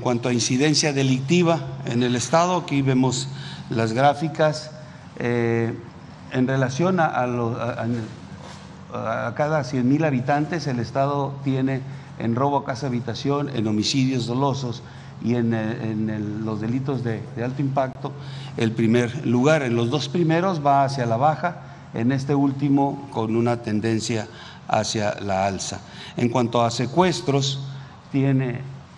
cuanto a incidencia delictiva en el Estado, aquí vemos las gráficas. En relación a cada 100,000 habitantes, el Estado tiene en robo a casa habitación, en homicidios dolosos y en los delitos de alto impacto el primer lugar. En los dos primeros va hacia la baja, en este último con una tendencia hacia la alza. En cuanto a secuestros, tiene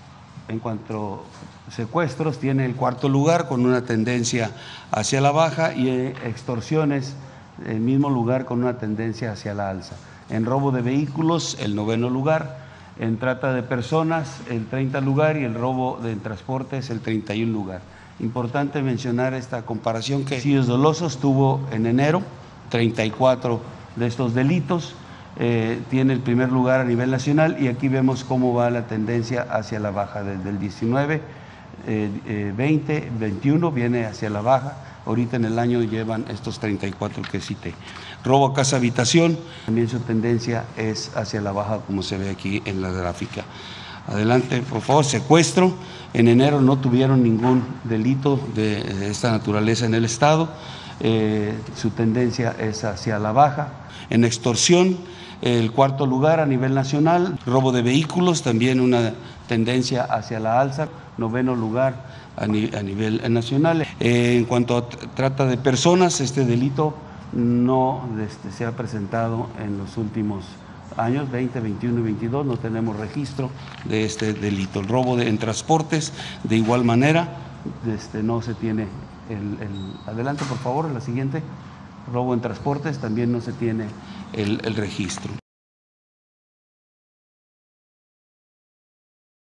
el cuarto lugar con una tendencia hacia la baja, y extorsiones el mismo lugar con una tendencia hacia la alza. En robo de vehículos el 9º lugar, en trata de personas el 30 lugar y el robo de transportes el 31 lugar. Importante mencionar esta comparación que homicidios dolosos tuvo en enero 34 de estos delitos. Tiene el primer lugar a nivel nacional, y aquí vemos cómo va la tendencia hacia la baja desde el 19, 20, 21 viene hacia la baja. Ahorita en el año llevan estos 34 que cité. Robo a casa habitación, también su tendencia es hacia la baja, como se ve aquí en la gráfica. Adelante, por favor. Secuestro, en enero no tuvieron ningún delito de esta naturaleza en el Estado, su tendencia es hacia la baja. En extorsión, el cuarto lugar a nivel nacional. Robo de vehículos, también una tendencia hacia la alza, 9º lugar a nivel nacional. En cuanto a trata de personas, este delito no se ha presentado en los últimos años, 20, 21 y 22, no tenemos registro de este delito. El robo en transportes, de igual manera, no se tiene adelante, por favor, la siguiente. Robo en transportes, también no se tiene el registro.